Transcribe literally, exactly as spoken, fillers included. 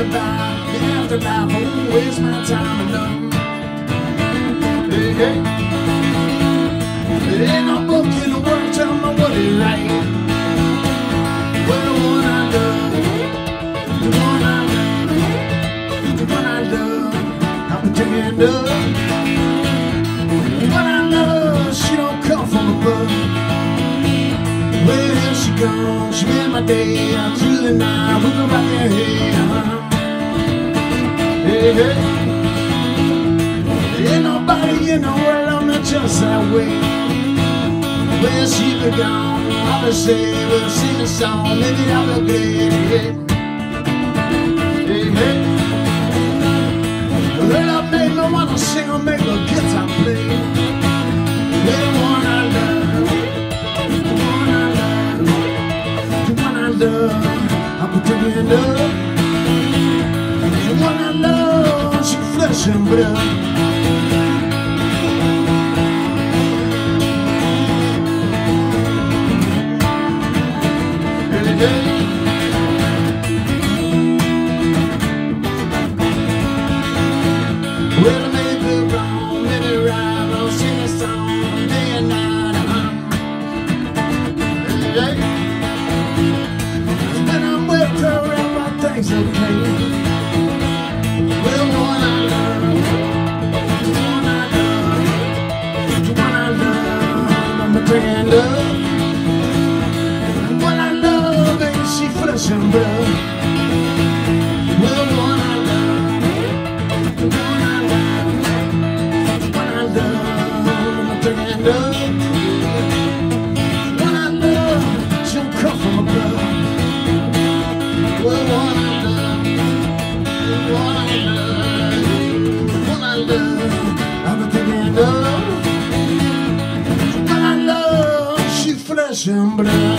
about the afterlife. I won't waste my time enough. Hey, hey. There ain't no book in the world tell me what is right. Well, the one I love, the one I love, the one I love, I'm pretending up. The one I love, she don't come from above. Well, here she comes, she made my day. I'm through the night, we go rock their head. Hey, hey. There ain't nobody in the world love me just that way. Well, she be gone, I'll be saved, we'll sing a song, maybe I'll be great. Hey, hey. Well, I make me wanna sing or make a guitar play. The one I love, the one I love, the one I love, I'm pretending love. The one I love, she flesh and blood. Well, I may be wrong, maybe right, I'll sing a song day and night. Hey, when I'm with her, everything's okay. Well, the one I love, the one I love, the one I love, I'm pretending love. The one I love, ain't she flesh and blood? Well, the one I love, the one I love, the one I love, I'm pretending love. The one I love, she don't come from above. Well, the one I love, the one I love, the one I love, I'm pretending love. The one I love, she flesh and blood.